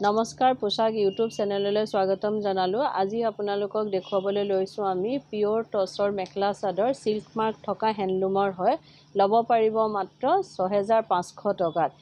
নমস্কাৰ পোশাক ইউটিউব চেনেললৈ স্বাগতম জনালো। আজি আপোনালোকক দেখুৱাবলৈ লৈছো আমি pure টছৰ mekhela chador silk mark থকা হ্যান্ডলুমৰ হয়। লব পাৰিব মাত্ৰ 6500 টকাত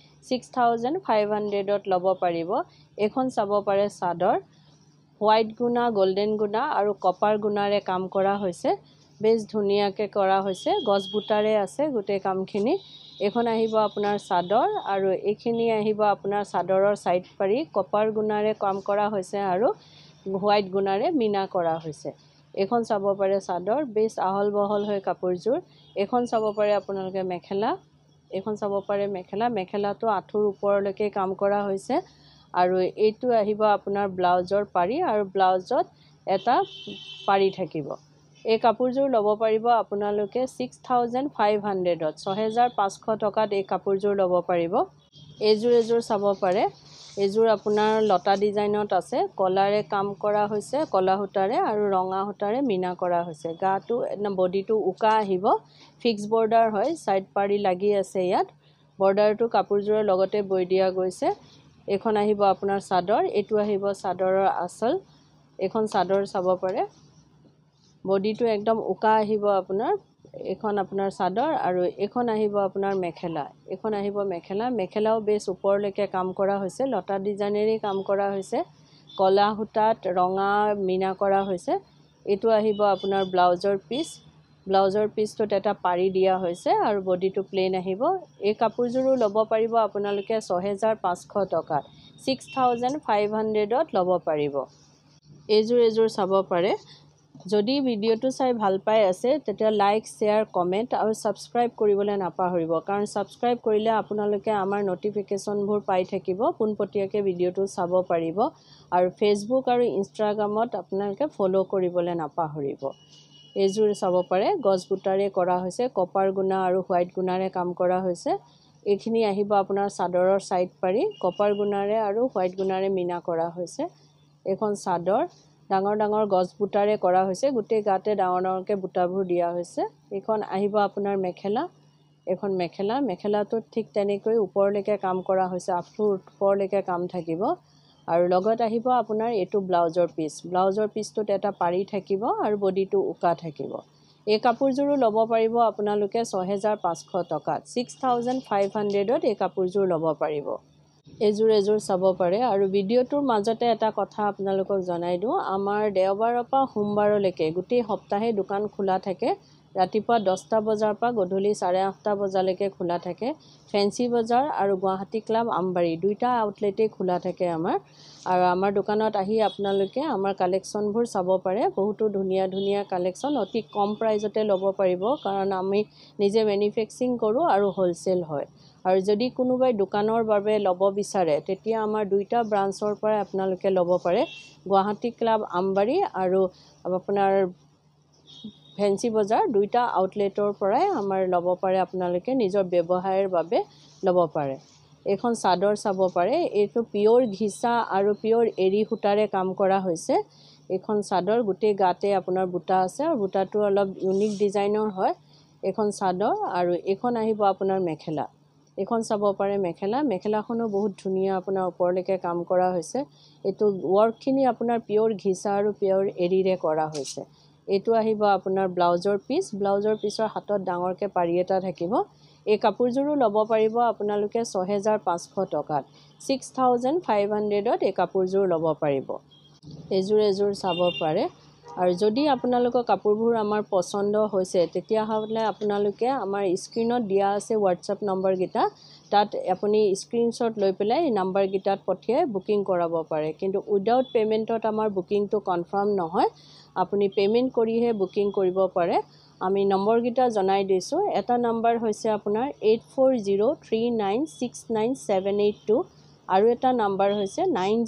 6500ত লব পাৰিব। এখন চাব পাৰে চাদৰ হোৱাইট গুণা, গোল্ডেন গুণা আৰু কপাৰ গুণাৰে কাম কৰা হৈছে। বেছ ধুনীয়াকৈ কৰা হৈছে, গছ বুটাৰে আছে গোটেই কামখিনি। এখন আহিব আপোনাৰ চাদৰ আৰু এইখিনি আহিব আপোনাৰ চাদৰৰ সাইড পাৰি কপাৰ গুণাৰে কাম কৰা হৈছে আৰু হোৱাইট গুণাৰে মিনা কৰা হৈছে। এখন চাব পাৰে চাদৰ বেছ আহল বহল হৈ কাপোৰযোৰ। এখন চাব পাৰে আপোনালোকে মেখেলা, এখন চাব পাৰে মেখেলা। মেখেলাটো আঁঠুৰ ওপৰলৈকে কাম কৰা হৈছে আৰু এইটো আহিব আপোনাৰ ব্লাউজৰ পাৰি আৰু ব্লাউজত এটা পাৰি থাকিব। এই কাপোৰযোৰ লব পাৰিব আপোনালোকে 6500ত 6500 টকাত এই কাপোৰযোৰ লব পাৰিব। এযোৰ চাব পাৰে। এযোৰ আপোনাৰ লতা ডিজাইনত আছে, কলাৰে কাম কৰা হৈছে, কলা সূতাৰে আৰু ৰঙা সূতাৰে মিনা কৰা হৈছে। গাটো বডিটো উকা আহিব, ফিক্স বৰ্ডাৰ হয়, সাইড পাৰি লাগি আছে ইয়াত। বৰ্ডাৰটো কাপোৰযোৰৰ লগতে বৈ দিয়া গৈছে। এখন আহিব আপোনাৰ চাদৰ, এইটো আহিব চাদৰৰ আঁচল। এখন চাদৰ চাব পাৰে, বডিটো একদম উকা আহিব আপোনাৰ। এখন আপোনাৰ চাদৰ আৰু এখন আহিব আপোনাৰ মেখেলা। এখন আহিব মেখেলা। মেখেলাও বেছ ওপৰলৈকে কাম কৰা হৈছে, লতা ডিজাইনেৰে কাম কৰা হৈছে, কলা সূতাত ৰঙা মিনা কৰা হৈছে। এইটো আহিব আপোনাৰ ব্লাউজৰ পিচ। ব্লাউজৰ পিচটোত এটা পাৰি দিয়া হৈছে আৰু বডিটো প্লেন আহিব। এই কাপোৰযোৰো লব পাৰিব আপোনালোকে 6500 টকাত 6500ত লব পাৰিব। এযোৰ চাব পাৰে। যদি ভিডিঅ'টো চাই ভাল পাই আছে তেতিয়া লাইক, শ্বেয়াৰ, কমেণ্ট আৰু ছাবস্ক্ৰাইব কৰিবলৈ নাপাহৰিব, কাৰণ ছাবস্ক্ৰাইব কৰিলে আপোনালোকে আমাৰ নটিফিকেশ্যনবোৰ পাই থাকিব, পোনপটীয়াকৈ ভিডিঅ'টো চাব পাৰিব। আৰু ফেচবুক আৰু ইনষ্টাগ্ৰামত আপোনালোকে ফ'ল' কৰিবলৈ নাপাহৰিব। এইযোৰ চাব পাৰে, গছ বুটাৰে কৰা হৈছে, কপাৰ গুণা আৰু হোৱাইট গুণাৰে কাম কৰা হৈছে। এইখিনি আহিব আপোনাৰ চাদৰৰ সাইড পাৰি কপাৰ গুণাৰে আৰু হোৱাইট গুণাৰে মিনা কৰা হৈছে। এখন চাদৰ ডাঙৰ ডাঙৰ গছ বুটাৰে কৰা হৈছে, গোটেই গাতে ডাঙৰ ডাঙৰকৈ বুটাবোৰ দিয়া হৈছে। এইখন আহিব আপোনাৰ মেখেলা। এখন মেখেলা। মেখেলাটোত ঠিক তেনেকৈ ওপৰলৈকে কাম কৰা হৈছে, আঁঠুৰ ওপৰলৈকে কাম থাকিব। আৰু লগত আহিব আপোনাৰ এইটো ব্লাউজৰ পিচ। ব্লাউজৰ পিচটোত এটা পাৰি থাকিব আৰু বডিটো উকা থাকিব। এই কাপোৰযোৰো লব পাৰিব আপোনালোকে 6500 টকাত 6500ত এই কাপোৰযোৰ লব পাৰিব। এযোৰ চাব পাৰে। আৰু ভিডিঅ'টোৰ মাজতে এটা কথা আপোনালোকক জনাই দিওঁ, আমাৰ দেওবাৰৰ পৰা সোমবাৰলৈকে গোটেই সপ্তাহে দোকান খোলা থাকে। ৰাতিপুৱা 10টা বজাৰ পৰা গধূলি 8:30 বজালৈকে খোলা থাকে। ফেঞ্চি বজাৰ আৰু গুৱাহাটী ক্লাব আমবাৰী দুইটা আউটলেটেই খোলা থাকে আমাৰ। আৰু আমাৰ দোকানত আহি আপোনালোকে আমাৰ কালেকশ্যনবোৰ চাব পাৰে। বহুতো ধুনীয়া ধুনীয়া কালেকশ্যন অতি কম প্ৰাইজতে ল'ব পাৰিব, কাৰণ আমি নিজে মেনুফেকচাৰিং কৰোঁ আৰু হ'লচেল হয়। আৰু যদি কোনোবাই দোকানৰ বাবে ল'ব বিচাৰে তেতিয়া আমাৰ দুইটা ব্ৰাঞ্চৰ পৰাই আপোনালোকে ল'ব পাৰে, গুৱাহাটী ক্লাব আমবাৰী আৰু আপোনাৰ ফেঞ্চি বজাৰ দুইটা আউটলেটৰ পৰাই আমাৰ ল'ব পাৰে, আপোনালোকে নিজৰ ব্যৱসায়ৰ বাবে ল'ব পাৰে। এখন চাদৰ চাব পাৰে। এইটো পিয়ৰ ঘিচা আৰু পিয়ৰ এৰী সূতাৰে কাম কৰা হৈছে। এইখন চাদৰ গোটেই গাতে আপোনাৰ বুটা আছে আৰু বুটাটো অলপ ইউনিক ডিজাইনৰ হয়। এখন চাদৰ আৰু এইখন আহিব আপোনাৰ মেখেলা। এইখন চাব পাৰে মেখেলা। মেখেলাখনো বহুত ধুনীয়া আপোনাৰ ওপৰলৈকে কাম কৰা হৈছে। এইটো ৱৰ্কখিনি আপোনাৰ পিয়ৰ ঘিচা আৰু পিয়ৰ এৰীৰে কৰা হৈছে। এইটো আহিব আপোনাৰ ব্লাউজৰ পিচ। ব্লাউজৰ পিচৰ হাতত ডাঙৰকৈ পাৰি এটা থাকিব। এই কাপোৰযোৰো ল'ব পাৰিব আপোনালোকে 6500 টকাত 6500ত এই কাপোৰযোৰ ল'ব পাৰিব। এযোৰ চাব পাৰে। আৰু যদি আপোনালোকৰ কাপোৰবোৰ আমাৰ পচন্দ হৈছে তেতিয়াহ'লে আপোনালোকে আমাৰ স্ক্ৰীণত দিয়া আছে হোৱাটছআপ নম্বৰকেইটা, তাত আপুনি স্ক্ৰীনশ্বট লৈ পেলাই এই নাম্বাৰকেইটাত পঠিয়াই বুকিং কৰাব পাৰে। কিন্তু উইদাউট পে'মেণ্টত আমাৰ বুকিংটো কনফাৰ্ম নহয়, আপুনি পে'মেণ্ট কৰিহে বুকিং কৰিব পাৰে। আমি নম্বৰকেইটা জনাই দিছোঁ। এটা নম্বৰ হৈছে আপোনাৰ 8403969782 আৰু এটা নম্বৰ হৈছে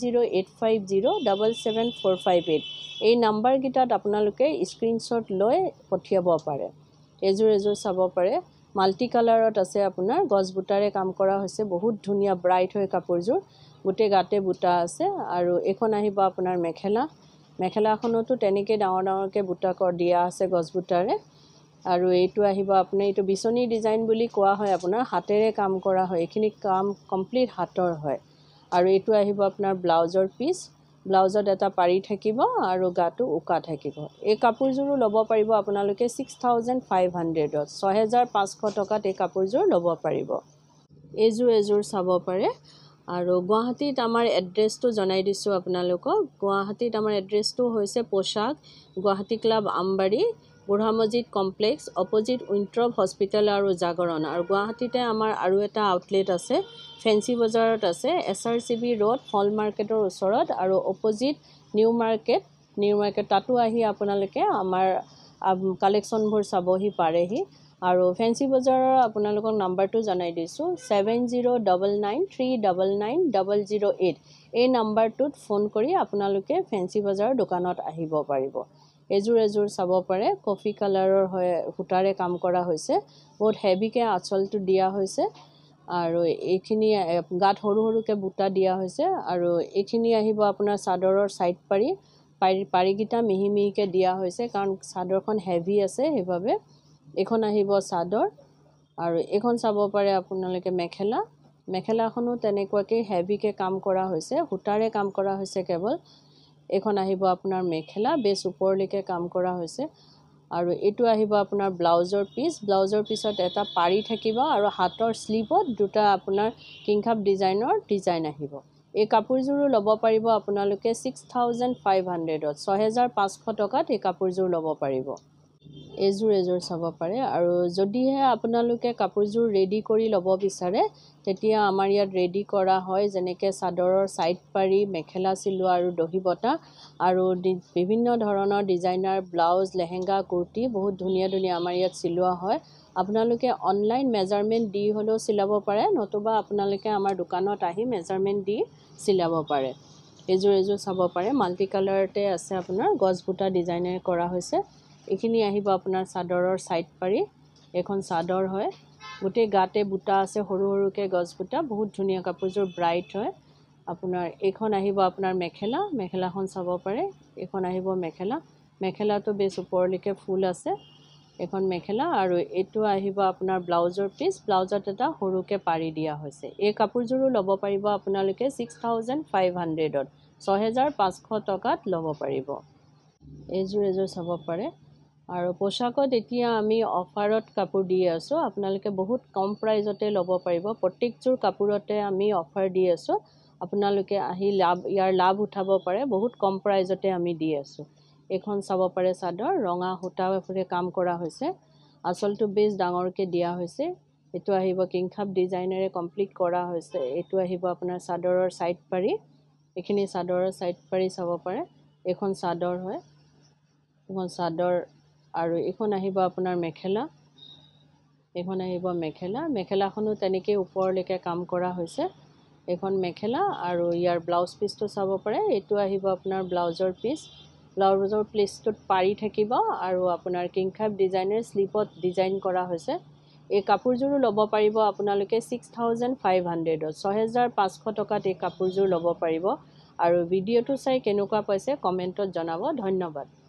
9085077458। এই নাম্বাৰকেইটাত আপোনালোকে স্ক্ৰীনশ্বট লৈ পঠিয়াব পাৰে। এযোৰ চাব পাৰে। মাল্টি কালাৰত আছে আপোনাৰ, গছ বুটাৰে কাম কৰা হৈছে, বহুত ধুনীয়া ব্ৰাইট হয় কাপোৰযোৰ, গোটেই গাতে বুটা আছে। আৰু এইখন আহিব আপোনাৰ মেখেলা। মেখেলাখনতো তেনেকৈ ডাঙৰ ডাঙৰকৈ বুটা দিয়া আছে গছ বুটাৰে। আৰু এইটো আহিব আপোনাৰ, এইটো বিচনী ডিজাইন বুলি কোৱা হয়, আপোনাৰ হাতেৰে কাম কৰা হয়। এইখিনি কাম কমপ্লিট হাতৰ হয়। আৰু এইটো আহিব আপোনাৰ ব্লাউজৰ পিচ ব্লাউজত এটা পাৰি থাকিব আৰু গাটো উকা থাকিব এই কাপোৰযোৰো ল'ব পাৰিব আপোনালোকে 6500ত 6500 টকাত এই কাপোৰযোৰ ল'ব পাৰিব এযোৰ চাব পাৰে আৰু গুৱাহাটীত আমাৰ এড্ৰেছটো জনাই দিছো আপোনালোকক গুৱাহাটীত আমাৰ এড্ৰেছটো হৈছে পোশাক গুৱাহাটী ক্লাব আমবাৰী বুঢ়া মছজিদ কমপ্লেক্স অপোজিট উইন্ট্ৰপ হস্পিটেল আৰু জাগৰণ আৰু গুৱাহাটীতে আমাৰ আৰু এটা আউটলেট আছে ফেন্সি বজাৰত আছে SRCB ৰোড ফল মাৰ্কেটৰ ওচৰত আৰু অপোজিট নিউ মাৰ্কেট তাতো আহি আপোনালোকে আমাৰ কালেকচনবোৰ চাবহি পাৰেহি আৰু ফেন্সি বজাৰৰ আপোনালোকক নাম্বাৰটো জনাই দিছো 7099399008 এই নাম্বাৰটোত ফোন কৰি আপোনালোকে ফেন্সি বজাৰৰ দোকানত আহিব পাৰিব এযোৰ চাব পাৰে কফি কালাৰৰ হয় হুটাৰে কাম কৰা হৈছে বহুত হেভিকে আঁচলটো দিয়া হৈছে আৰু এইখিনি গাত সৰুকে বুটা দিয়া হৈছে আৰু এইখিনি আহিব আপোনাৰ চাদৰৰ সাইড পাৰিগিটা মিহিমিহিকে দিয়া হৈছে কাৰণ চাদৰখন হেভি আছে সেইভাবে এখন আহিব চাদৰ আৰু এখন চাব পাৰে আপোনালোকে মেখেলাখনো তেনেকুৱাকৈ হেভিকে কাম কৰা হৈছে হুটাৰে কাম কৰা হৈছে কেৱল এখন আহিব আপোনাৰ মেখেলা বেছ ওপৰলৈকে কাম কৰা হৈছে আৰু এটো আহিব আপোনাৰ ব্লাউজৰ পিছত এটা পাৰি থাকিব আৰু হাতৰ স্লিপত দুটা আপোনাৰ কিংখাপ ডিজাইন আহিব এই কাপোৰযোৰো ল'ব পাৰিব আপোনালোকে 6500ত 6500 টকাত এই কাপোৰযোৰ ল'ব পাৰিব এযোৰ চাব পাৰে আৰু যদিহে আপোনালোকে কাপোৰযোৰ ৰেডি কৰি ল'ব বিচাৰে তেতিয়া আমাৰ ইয়াত ৰেডি কৰা হয় যেনেকৈ চাদৰৰ সাইড পাৰি মেখেলা চিলোৱা আৰু দহি বটা আৰু বিভিন্ন ধৰণৰ ডিজাইনাৰ ব্লাউজ লেহেঙ্গা কুৰ্তি বহুত ধুনীয়া আমাৰ ইয়াত চিলোৱা হয় আপোনালোকে অনলাইন মেজাৰমেন্ট দি হলেও চিলাব পাৰে নতুবা আপোনালোকে আমাৰ দোকানত আহি মেজাৰমেন্ট দি চিলাব পাৰে এযোৰ চাব পাৰে মাল্টি কালাৰতে আছে আপোনাৰ গজ বুটা ডিজাইনাৰ কৰা হৈছে এইখিনি আহিব আপোনাৰ চাদৰৰ সাইড পাৰি এখন চাদৰ হয় গোটে গাতে বুটা আছে সৰুকে গজ বুটা বহুত ধুনীয়া কাপোৰযোৰ ব্ৰাইট হয় আপোনাৰ এখন আহিব আপোনাৰ মেখেলাখন চাব পাৰে এখন আহিব মেখেলাটো বেছ ওপৰলৈকে ফুল আছে এখন মেখেলা আৰু এটো আহিব আপোনাৰ ব্লাউজৰ পিচ ব্লাউজত এটা সৰুকে পাৰি দিয়া হৈছে এই কাপোৰযোৰো ল'ব পাৰিব আপোনালোকে 6500ত 6500 টকাত ল'ব পাৰিব এযোৰ চাব পাৰে আৰু পোশাকত এতিয়া আমি অফাৰত কাপোৰ দি আছো আপোনালোকে বহুত কম প্ৰাইজতে ল'ব পাৰিব প্ৰত্যেকযোৰ কাপোৰতে আমি অফাৰ দি আছো আপোনালোকে আহি ইয়াৰ লাভ উঠাব পাৰে বহুত কম প্ৰাইজতে আমি দি আছো এখন চাব পাৰে চাদৰ ৰঙা সূতাৰে কাম কৰা হৈছে আঁচলটো বেছ ডাঙৰকে দিয়া হৈছে এটো আহিব কিংখাপ ডিজাইনেৰে কমপ্লিট কৰা হৈছে এটো আহিব আপোনাৰ চাদৰৰ সাইড পাৰি এইখিনি চাদৰৰ সাইড পাৰি চাব পাৰে এখন চাদৰ হয় এখন চাদৰ আৰু এখন আহিব আপোনাৰ মেখেলাখনো তেনেকৈ ওপৰলৈকে কাম কৰা হৈছে এখন মেখেলা আৰু ইয়াৰ ব্লাউজ পিচটো চাব পাৰে এটো আহিব আপোনাৰ ব্লাউজৰ পিচটোত পাৰি থাকিব আৰু আপোনাৰ কিংখাপ ডিজাইনৰ স্লিপত ডিজাইন কৰা হৈছে এই কাপোৰযোৰো ল'ব পাৰিব আপোনালোকে 6500ত 6500 টকাত এই কাপোৰযোৰ ল'ব পাৰিব আৰু ভিডিঅটো চাই কেনেকুৱা পাইছে কমেন্টত জনাব ধন্যবাদ